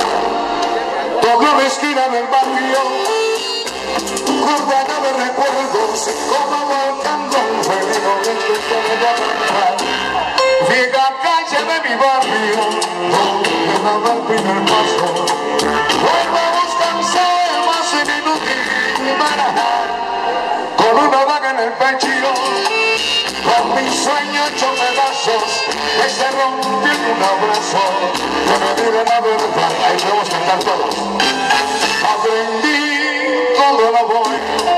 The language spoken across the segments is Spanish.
Dobló la esquina del barrio, curvada de recuerdos, como volcando un fuego lento que me va a arrancar. Vieja calle de mi barrio, donde daba el primer paso. Vuelvo a buscarse más inútil barajar, con una daga en el pecho, con mi sueño hecho pedazos, que se rompió en un abrazo, que me diga la verdad. Ahí podemos cantar todos. Aprendí todo lo voy.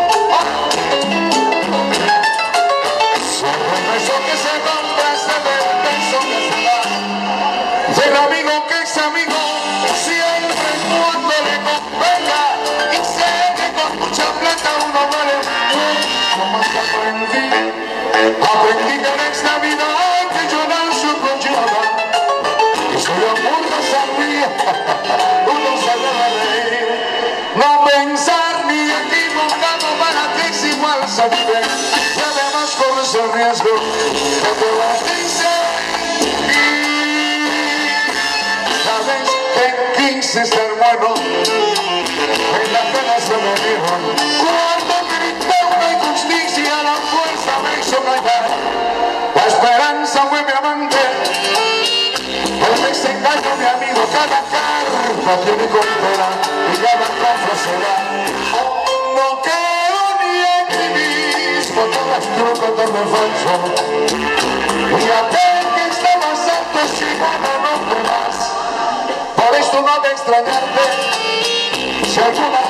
Sobre el beso que se compra, se ve el beso que se da. Del amigo que es amigo, siempre cuando le convenga. Y sé que con mucha plata uno vale mucho más que aprendí. Aprendí que en esta vida hay que llorar su conlleva. Y si el amor no sabía, uno se debe reír. No pensar ni equivocado para que es igual saber. Y además corres el riesgo de que las dicen. Sabes que quise ser bueno, en la pena se me dieron. Cuando grité una injusticia, la fuerza me hizo callar. La esperanza fue mi amante, el desengaño mi amigo. Cada carta tiene condena y cada compra se da. No creo ni en mí mismo, todo es truco, todo es falso. Y aquel que está más alto es igual a no te vas. Por esto no de extrañarte, si alguna